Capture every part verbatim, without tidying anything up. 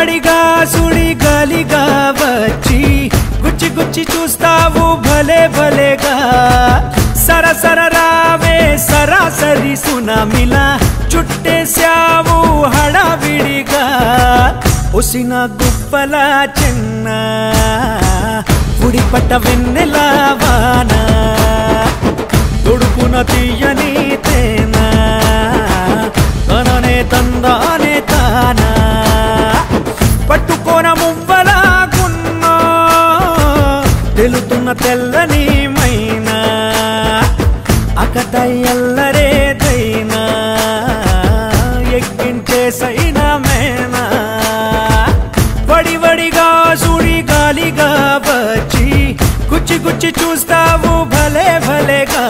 వడివడిగా సుడిగాలిగా వచ్చి గుచ్చి గుచ్చి చూస్తావు భలే భలేగా సరసర రావే సరాసరి సునామిలా చుట్టేశావు హడావిడిగా ఉసిన గుప్పల చిన్న ఉడిపట్ట వెన్నెలా వాన తొడుపున తీయని తేనా తననే తందానే తానా పట్టుకోన మువ్వలాగున్నా తెలుతున్న తెల్లని మైనా అకట ఎల్లరేదైనా ఎక్కించేసైనా మేనా వడివడిగా సుడిగాలిగా వచ్చి గుచ్చి గుచ్చి చూస్తావు భలే భలేగా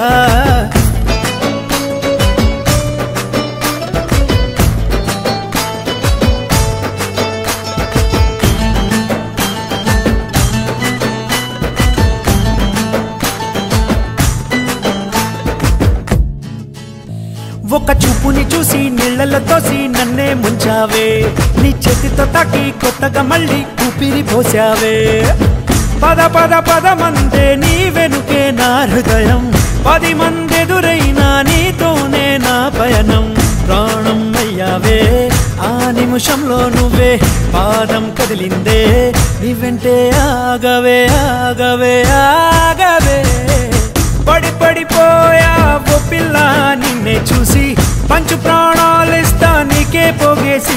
ఒక చూపుని చూసి నీళ్లలో తోసి నన్నే ముంచావే నీ చేతితో తాకి కొత్తగా మళ్ళీ ఊపిరి పోసావే పద పద పద మందే నీ వెనుకే నా హృదయం పది మందెదురైనా నీతోనే నా పయనం ప్రాణం అయ్యావే ఆ నిమిషంలో నువ్వే పాదం కదిలిందే నీ వెంటే ఆగవే ఆగవే ఆగవే పడి పడిపోయా ఓ పిల్ల నిన్నే చూసి పంచు ప్రాణాలిస్తా నీకే పోగేసి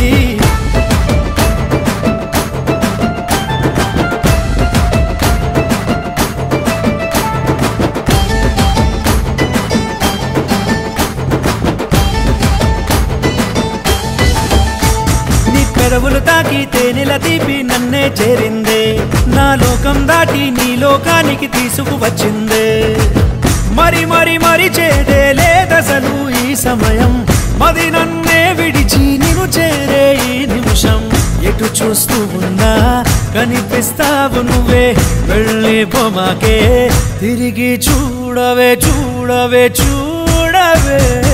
నీ పెదవులు తాకి తేనెల తీపి నన్నే చేరిందే నా లోకం దాటి నీ లోకానికి తీసుకువచ్చిందే మరి మరి మరి చేదే లేదసలు ఈ సమయం మది నన్నే విడిచి నిన్ను చేరే ఈ నిమిషం ఎటు చూస్తూ ఉన్నా కనిపిస్తావు నువ్వే వెళ్ళే బొమ్మకే తిరిగి చూడవే చూడవే చూడవే